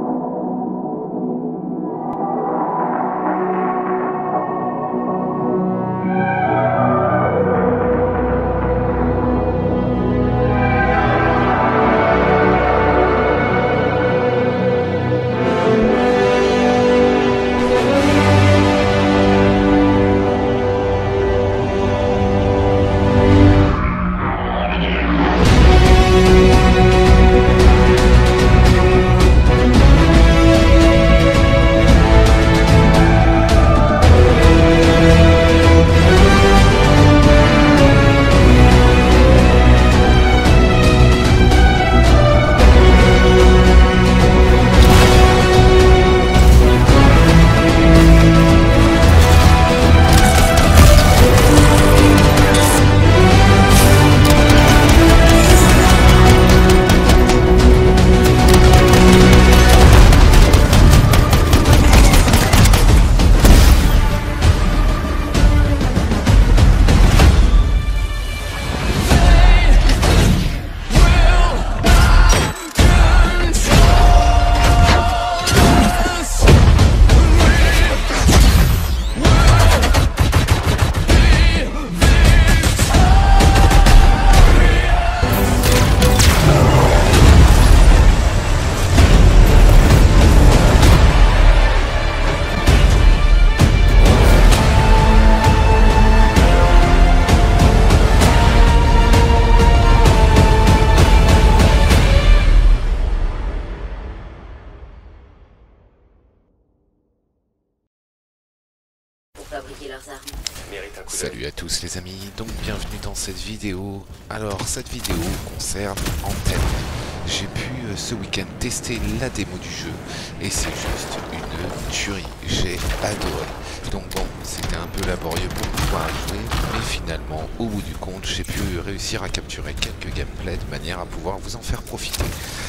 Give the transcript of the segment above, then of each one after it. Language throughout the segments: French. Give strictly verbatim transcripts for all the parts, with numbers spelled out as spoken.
fabriquer leurs armes. Salut à tous les amis, donc bienvenue dans cette vidéo. Alors cette vidéo concerne Anthem. J'ai pu euh, ce week-end tester la démo du jeu et c'est juste une tuerie, j'ai adoré. Donc bon, c'était un peu laborieux pour pouvoir jouer, mais finalement au bout du compte j'ai pu réussir à capturer quelques gameplays de manière à pouvoir vous en faire profiter.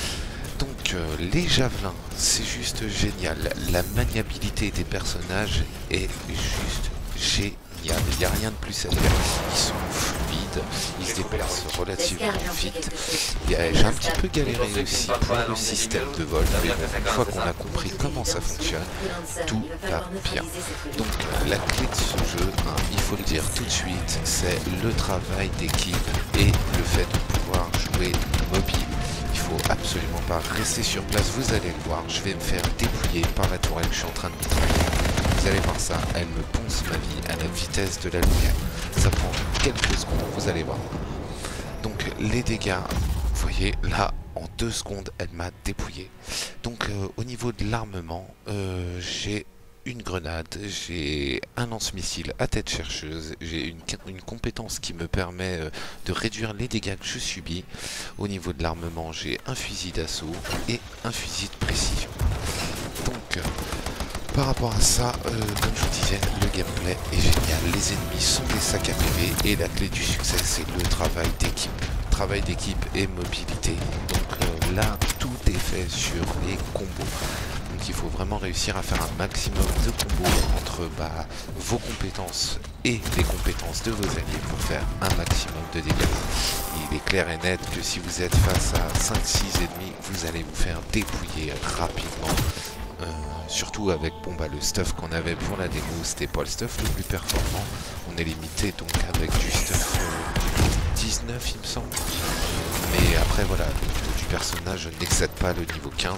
Donc euh, les javelins, c'est juste génial, la maniabilité des personnages est juste géniale, il n'y a rien de plus à dire, ils sont fluides, ils se déplacent relativement vite. J'ai un petit peu galéré aussi pour le système de vol, mais bon, une fois qu'on a compris comment ça fonctionne, tout va bien. Donc la clé de ce jeu, hein, il faut le dire tout de suite, c'est le travail d'équipe et le fait de pouvoir jouer mobile. Il faut absolument pas rester sur place, vous allez le voir, je vais me faire dépouiller par la tourelle que je suis en train de monter. Vous allez voir ça, elle me ponce ma vie à la vitesse de la lumière. Ça prend quelques secondes, vous allez voir. Donc les dégâts, vous voyez, là, en deux secondes, elle m'a dépouillé. Donc euh, au niveau de l'armement, euh, j'ai une grenade, j'ai un lance-missile à tête chercheuse, j'ai une, une compétence qui me permet euh, de réduire les dégâts que je subis. Au niveau de l'armement, j'ai un fusil d'assaut et un fusil de précision. Donc, euh, par rapport à ça, euh, comme je vous disais, le gameplay est génial. Les ennemis sont des sacs à P V et la clé du succès, c'est le travail d'équipe. Travail d'équipe et mobilité. Donc euh, là, tout est fait sur les combos. Donc il faut vraiment réussir à faire un maximum de combos entre bah, vos compétences et les compétences de vos alliés pour faire un maximum de dégâts. Il est clair et net que si vous êtes face à cinq six ennemis, vous allez vous faire dépouiller rapidement. Euh, surtout avec bon, bah, le stuff qu'on avait pour la démo, c'était pas le stuff le plus performant. On est limité donc avec du stuff euh, dix-neuf il me semble. Mais après voilà, le niveau du personnage n'excède pas le niveau quinze.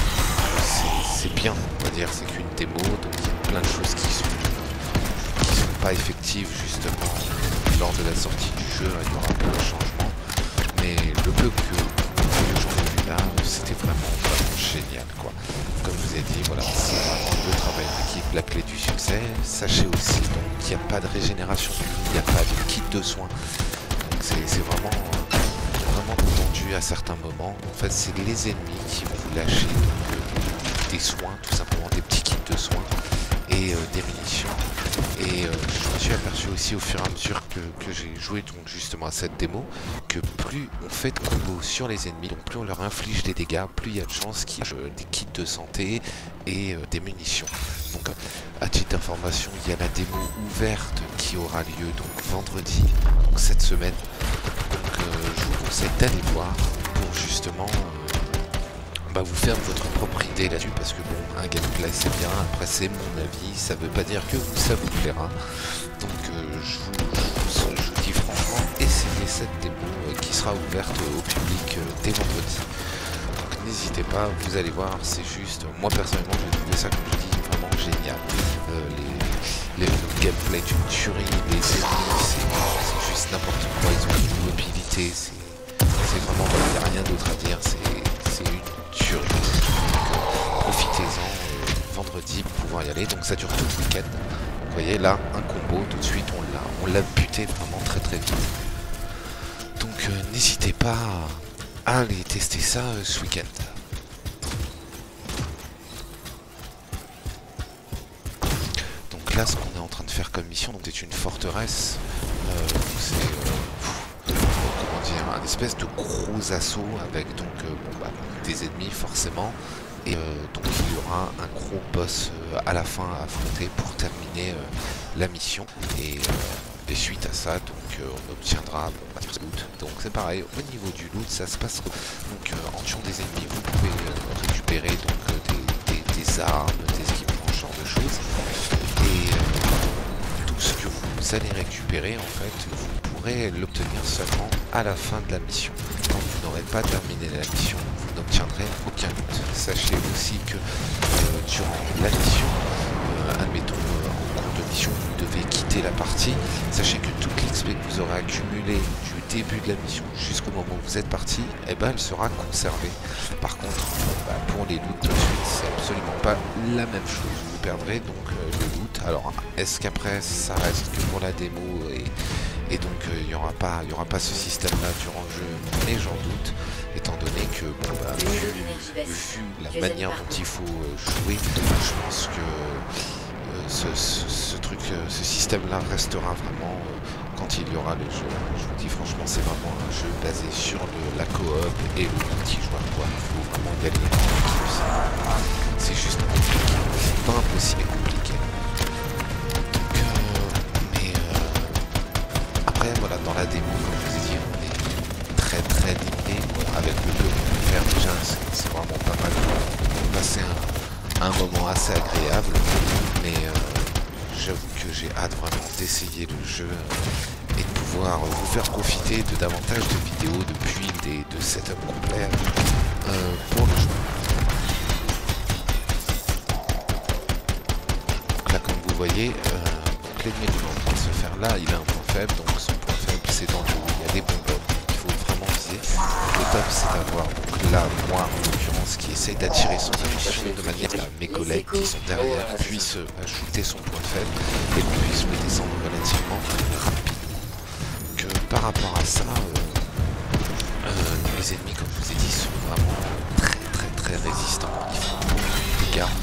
C'est bien, on va dire, c'est qu'une démo, donc il y a plein de choses qui sont, qui sont pas effectives justement lors de la sortie du jeu, il y aura plein de changements. Mais le peu que, que j'en ai vu là, c'était vraiment, vraiment génial quoi. Comme je vous ai dit, voilà, c'est vraiment le travail d'équipe, la clé du succès. Sachez aussi qu'il n'y a pas de régénération, il n'y a pas de kit de soins. Donc c'est vraiment, vraiment tendu à certains moments. En fait, c'est les ennemis qui vont vous lâcher donc, euh, des soins, tout simplement, des petits kits de soins et euh, des munitions. Et euh, je me suis aperçu aussi au fur et à mesure que, que j'ai joué donc justement à cette démo que plus on fait de combos sur les ennemis, donc plus on leur inflige des dégâts, plus il y a de chances qu'il y ait euh, des kits de santé et euh, des munitions. Donc à titre d'information, il y a la démo ouverte qui aura lieu donc vendredi, donc cette semaine. Donc euh, je vous conseille d'aller voir pour justement euh, bah, vous faire votre propre idée là-dessus, parce que bon, un gameplay c'est bien, après c'est mon avis, ça veut pas dire que vous, ça vous plaira. Donc euh, je, vous, je, je vous dis franchement, essayez cette démo euh, qui sera ouverte au public euh, dès vendredi. Donc n'hésitez pas, vous allez voir, c'est juste, moi personnellement j'ai trouvé ça, comme je dis, vraiment génial. Euh, les, les, le gameplay d'une tuerie, les ennemis, c'est juste n'importe quoi, ils ont une mobilité, c'est vraiment, voilà, il n'y a rien d'autre à dire, c'est une tuerie. Donc euh, profitez-en euh, vendredi pour pouvoir y aller, donc ça dure tout le week-end. Vous voyez là, un combo, tout de suite on l'a on l'a buté vraiment très très vite. Donc euh, n'hésitez pas à aller tester ça euh, ce week-end. Donc là, ce qu'on est en train de faire comme mission, donc c'est une forteresse. Euh, c'est euh, comment dire, un espèce de gros assaut avec donc euh, bon, bah, des ennemis forcément. Et euh, donc il y aura un gros boss euh, à la fin à affronter pour terminer euh, la mission. Et, euh, et suite à ça, donc euh, on obtiendra bon, bah, du loot. Donc c'est pareil, au niveau du loot, ça se passe. Donc euh, en tuant des ennemis, vous pouvez euh, récupérer donc euh, des, des, des armes, des équipements, ce genre de choses. Et euh, tout ce que vous allez récupérer, en fait, vous pourrez l'obtenir seulement à la fin de la mission. Quand vous n'aurez pas terminé la mission, vous n'obtiendrez aucun loot. Sachez aussi que euh, durant la mission, euh, admettons euh, en cours de mission, vous devez quitter la partie. Sachez que toute l'X P que vous aurez accumulée du début de la mission jusqu'au moment où vous êtes parti, eh ben, elle sera conservée. Par contre, bah, pour les loots tout de suite, c'est absolument pas la même chose. Vous perdrez donc euh, le loot. Alors, est-ce qu'après ça reste que pour la démo et Et donc il euh, n'y aura pas, il y aura pas ce système-là durant le jeu, mais j'en doute, étant donné que bon, bah, vu, vu la manière dont il faut euh, jouer, je pense que euh, ce, ce, ce truc, euh, ce système-là restera vraiment euh, quand il y aura le jeu. Je vous dis franchement, c'est vraiment un jeu basé sur le, la coop et le multijoueur. Il faut vraiment y aller en équipe. C'est juste compliqué, pas impossible, mais compliqué. Après, voilà, dans la démo, comme je vous ai dit, on est très très limité. Bon, avec le peu qu'on peut faire déjà, c'est vraiment pas mal. On peut passer un, un moment assez agréable. Mais euh, j'avoue que j'ai hâte vraiment d'essayer le jeu et de pouvoir vous faire profiter de davantage de vidéos depuis des de setup complet euh, pour le jeu. Donc là, comme vous voyez, euh, l'ennemi qu'on est en train de se faire là, il a un point faible, donc son point faible c'est dans le haut, il y a des bonbons, il faut vraiment viser. Le top c'est d'avoir donc là, moi en l'occurrence, qui essaye d'attirer son attention de manière à mes collègues qui sont derrière puissent ajouter son point faible et qu'on puisse le descendre relativement rapidement. Donc euh, par rapport à ça, euh, euh, les ennemis comme je vous ai dit sont vraiment très très très résistants, ils font beaucoup de dégâts.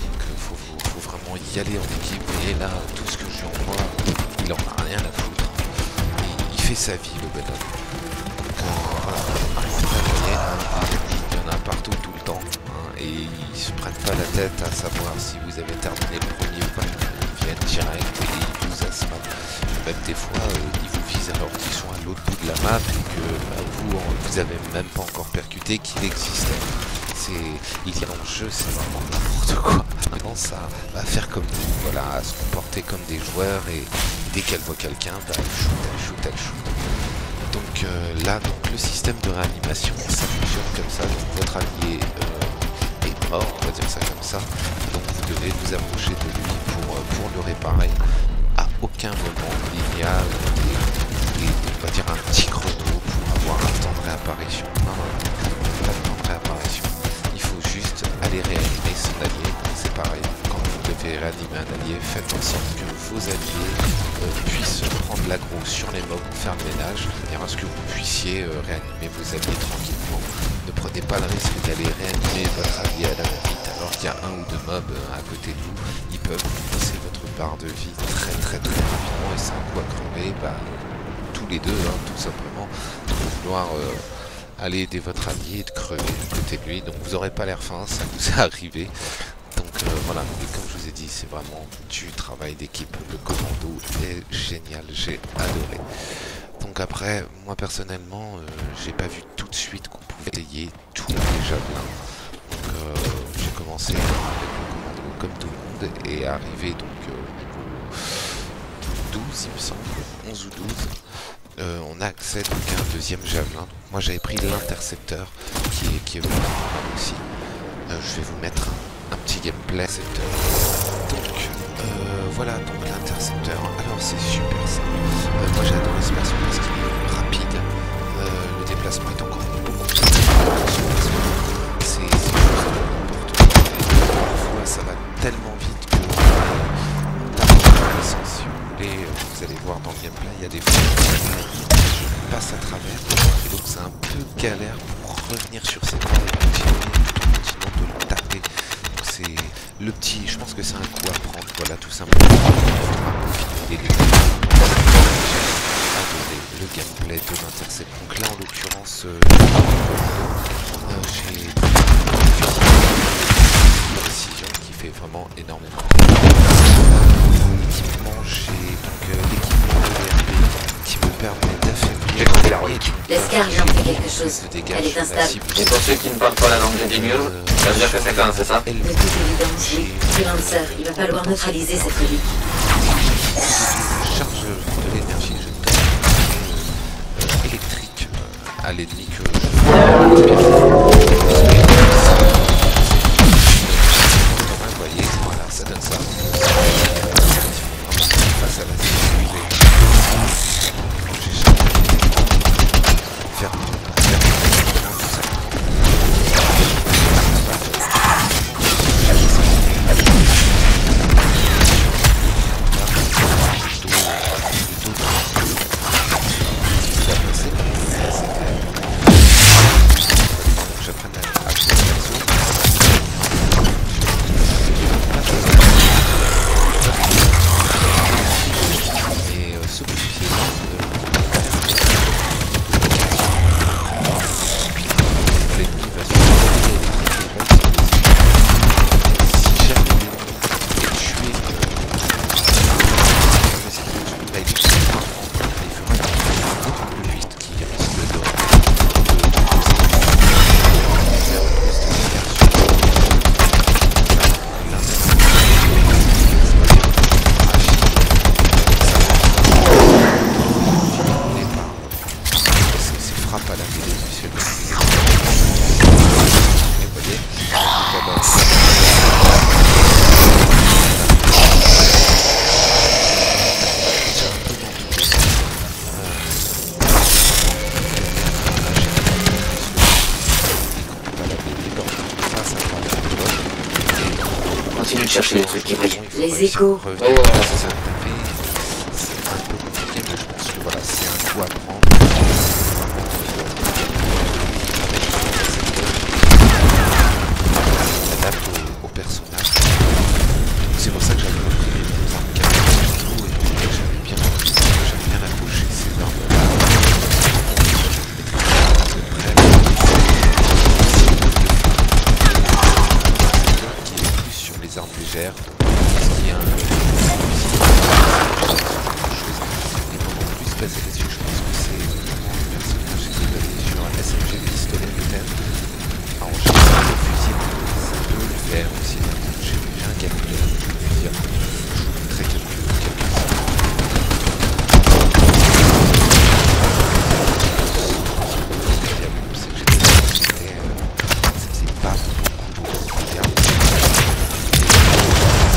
Vraiment y aller en équipe, et là tout ce que je lui envoie, il en a rien à foutre, il, il fait sa vie le bonhomme. Donc euh, voilà, après vous voyez, il y en a partout tout le temps, hein, et ils se prennent pas la tête à savoir si vous avez terminé le premier ou pas, ils viennent direct et ils vous assomment. Même des fois euh, ils vous visent alors qu'ils sont à l'autre bout de la map et que bah, vous, vous avez même pas encore percuté qu'il existait. Il y a dans le jeu, c'est vraiment n'importe quoi. Elle commence à, à faire comme nous, voilà, à se comporter comme des joueurs et dès qu'elle voit quelqu'un, bah, elle shoot, elle shoot, elle shoot. Donc euh, là, donc, le système de réanimation, ça fonctionne comme ça. Donc votre allié euh, est mort, on va dire ça comme ça. Donc vous devez vous approcher de lui pour, pour le réparer. À aucun moment, il y a des, des, on va dire un petit chrono pour avoir un temps de réapparition. Non, non, non, pas de temps de réapparition. Allez réanimer son allié, c'est pareil, quand vous devez réanimer un allié, faites en sorte que vos alliés euh, puissent prendre l'aggro sur les mobs, faire le ménage, et à ce que vous puissiez euh, réanimer vos alliés tranquillement. Ne prenez pas le risque d'aller réanimer votre allié à la vite alors qu'il y a un ou deux mobs euh, à côté de vous, ils peuvent vous passer votre barre de vie très très très rapidement et c'est un coup à crever, bah, tous les deux, hein, tout simplement, pour vouloir... Euh, aller aider votre allié et de crever à côté de lui, donc vous aurez pas l'air fin, ça vous est arrivé. Donc euh, voilà, et comme je vous ai dit, c'est vraiment du travail d'équipe, le commando est génial, j'ai adoré. Donc après, moi personnellement, euh, j'ai pas vu tout de suite qu'on pouvait payer tous les javelins. commencer avec le commando comme tout le monde et arriver donc euh, au douze, il me semble, onze ou douze. Euh, on a accès donc à un deuxième javelin. Donc, moi j'avais pris l'intercepteur qui est, qui est vraiment pas mal aussi. Euh, je vais vous mettre un, un petit gameplay. Donc euh, voilà donc l'intercepteur. Alors c'est super simple. Euh, moi j'ai adoré ce perso parce qu'il est rapide. Euh, le déplacement est encore beaucoup plus rapide. C'est juste n'importe quoi. Parfois ça va tellement vite que on tape dans la puissance. Si vous voulez, vous allez voir dans le gameplay, il y a des fois je passe à travers et donc c'est un peu galère pour revenir sur cette voie et continuer, continuer de le taper. Donc c'est le petit, je pense que c'est un coup à prendre, voilà tout simplement. Il faudra peaufiner le gameplay de l'intercept. Donc là en l'occurrence euh, euh, j'ai une précision qui fait vraiment énormément. L'équipement, j'ai donc euh, l'équipement de V R P qui me permet d'affaiblir la route. L'escarge en fait quelque chose. Elle est instable. Et pour ceux qui ne parlent pas la langue des Dimurs, ça veut dire que c'est quand, c'est ça? De toute évidence, oui. Freelancer, il va falloir neutraliser cette relique. Je charge de l'énergie, je donne euh, électrique euh, à l'ennemi que je vous voyez, voilà, ça donne ça. Face à la sécurité. J'ai chargé faire tout ça. Continue de chercher les trucs qui brillent. Les échos. Oh, c'est un peu compliqué, mais je pense que voilà, c'est un coup à prendre. Adapte au, au personnage. C'est pour ça que j'avais repris les armes caméras surtout et que j'avais bien, j'avais bien accroché ces armes-là. Qui est plus sur les armes légères. Parce qu'il y a un et pendant plus passer les yeux, je pense que c'est vraiment un personnage qui est basé sur un S M G de pistolet peut-être. Alors je sais pas, le fusil, ça peut le faire aussi. J'ai un gameplay, je vais dire, je vous montrerai quelques quelques c'est que j'ai c'est pas beaucoup de regarde.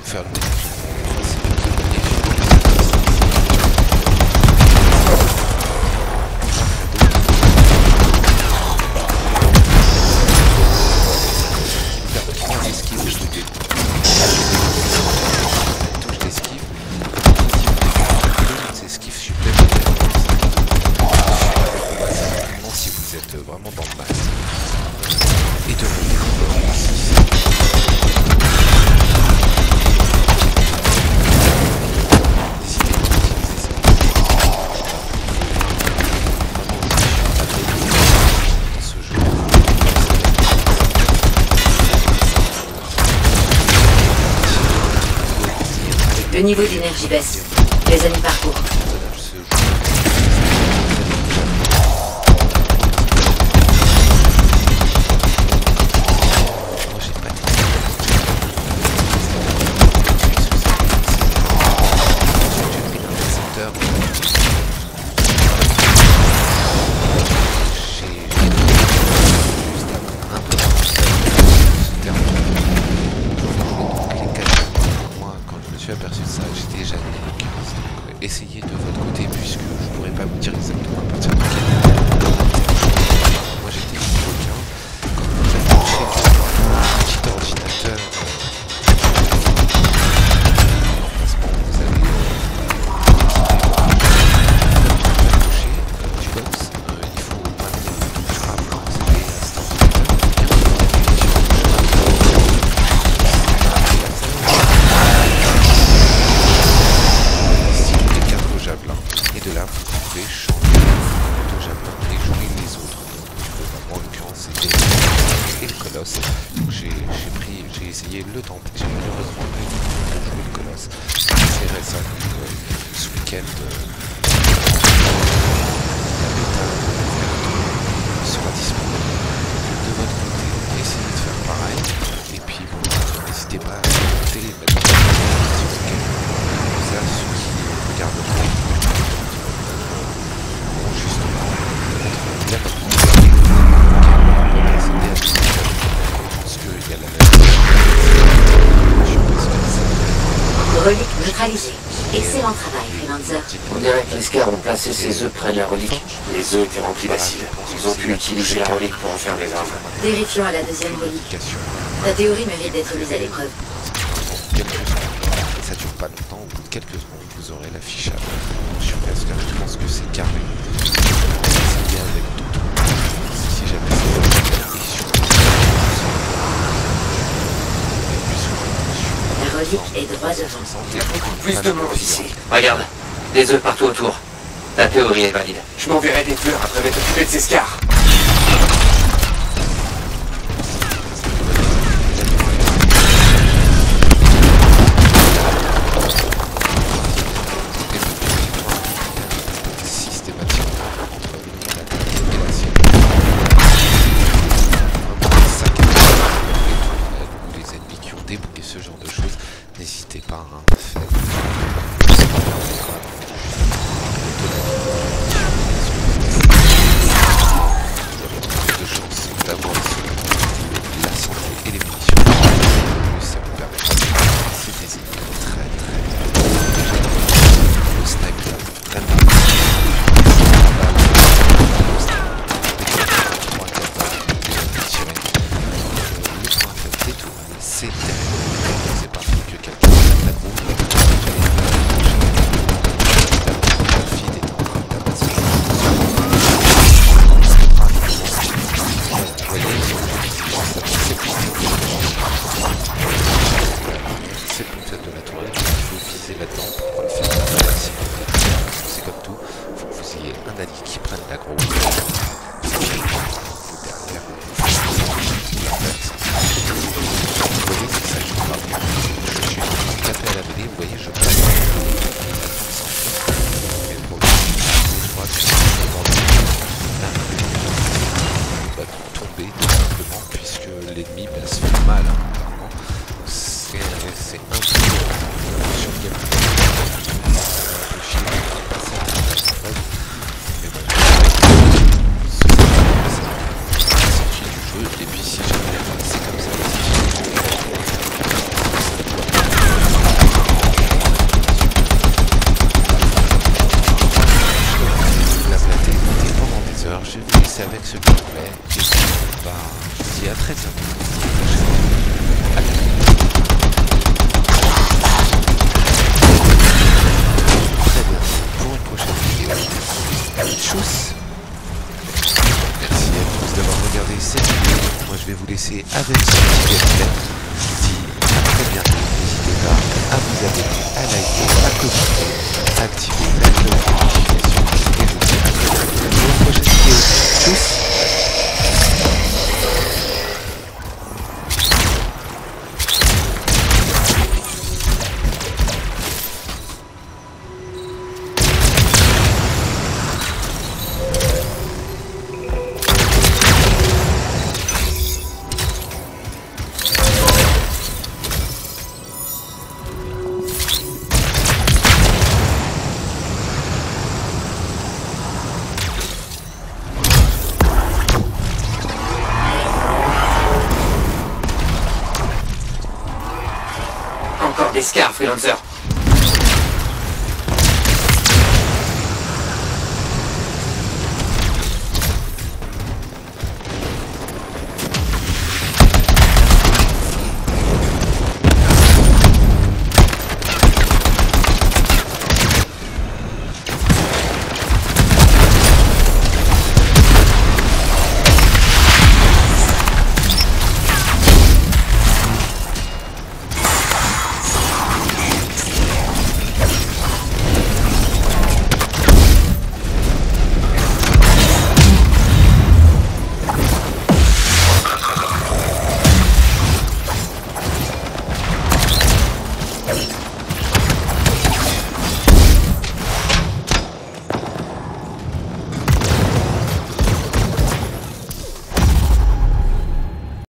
faire le ménage. Vraiment dans le max et de revenir dans ce jeu. Le niveau d'énergie baisse. Les amis parcourent. Aperçu de ça, j'ai déjà mis donc essayez de votre côté puisque je pourrais pas vous dire exactement à partir de quel moi j'étais niveau quinze quand vous approchez un petit ordinateur emplacement vous avez approché du box, il faut maintenir ultra blanc, vous avez à cet et de là vous pouvez changer de javelin et jouer les autres. Donc, en l'occurrence c'était et le colosse. Donc j'ai pris, j'ai essayé le temps. J'ai malheureusement pas eu le temps de jouer le colosse. J'essaierai ça donc, euh, ce week-end. Euh, la bêta sera disponible de votre côté. Essayez de faire pareil. Et puis bon, n'hésitez pas à écouter les mettre ce week-end. Ça, ceux qui regarderont. Relique neutralisée. Excellent travail, Freelancer. On dirait que les scars ont placé ces œufs près de la relique. Les œufs étaient remplis d'acide. Ils ont pu utiliser la relique pour en faire des armes. Vérifions à la deuxième relique. Ta théorie mérite d'être mise à l'épreuve. Ça dure pas longtemps, au bout de quelques secondes, vous aurez l'affichage sur P S quatre. Je pense que c'est carré. C'est bien avec d'autres. Si jamais c'est la relique est droit devant. Il y a beaucoup plus de monde ici. Regarde, des œufs partout autour. La théorie est valide. Je m'enverrai des fleurs après m'être occupé de ces scars. débloquer ce genre de choses, n'hésitez pas à faire de chance d'avoir la santé et les munitions. Ça vous permet de passer des ennemis très très le sniper vraiment c'est c'est pas que quelqu'un la groupe c'est peut-être de la tourelle, il faut viser là-dedans pour le faire c'est comme tout, il faut que vous ayez un allié qui prenne la grosse derrière la place. Vous voyez, c'est ça, je crois. Je suis tapé à la mêlée, vous voyez, je passe. Mais pour le coup, je crois que c'est va tomber tout simplement, puisque l'ennemi bah, se fait mal, hein, apparemment. C'est un peu sur gameplay. Le film est passé à la mais bon. réussi ce gameplay. Je vous dis à très bientôt. N'hésitez pas à vous abonner, à liker, à commenter, à activer la cloche de notification. Et je vous dis à très bientôt pour une prochaine vidéo. Tchuss! Encore des scars, freelancer.